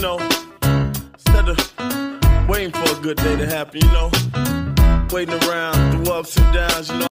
know, instead of waiting for a good day to happen, you know, waiting around through ups and downs, you know.